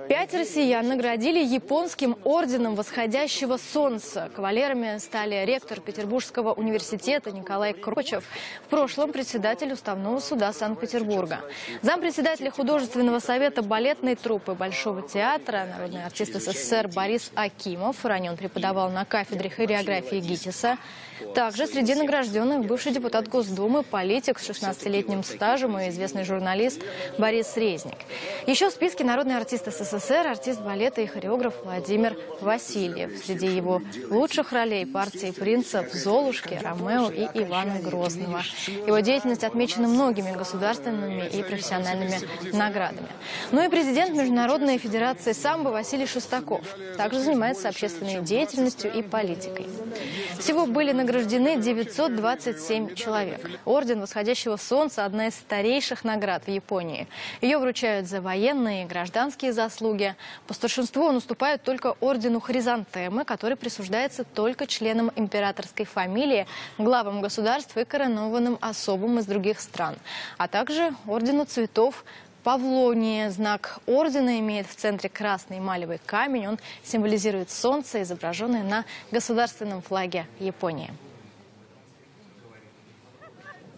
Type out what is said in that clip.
5 россиян наградили японским орденом восходящего солнца. Кавалерами стали ректор Петербургского университета Николай Крочев, в прошлом председатель Уставного суда Санкт-Петербурга. Зампредседателя художественного совета балетной труппы Большого театра, народный артист СССР Борис Акимов. Ранее он преподавал на кафедре хореографии ГИТИСа. Также среди награжденных бывший депутат Госдумы, политик с 16-летним стажем и известный журналист Борис Резник. Еще в списке народный артист СССР, артист балета и хореограф Владимир Васильев. Среди его лучших ролей партии принцев «Золушки», «Ромео» и Ивана Грозного. Его деятельность отмечена многими государственными и профессиональными наградами. Ну и президент Международной федерации самбо Василий Шестаков также занимается общественной деятельностью и политикой. Всего были награждены 927 человек. Орден восходящего солнца – одна из старейших наград в Японии. Ее вручают за военные и гражданские заслуги. По старшинству он уступает только ордену Хризантемы, который присуждается только членам императорской фамилии, главам государств и коронованным особам из других стран, а также ордену цветов Павлонии. Знак ордена имеет в центре красный эмалевый камень. Он символизирует солнце, изображенное на государственном флаге Японии.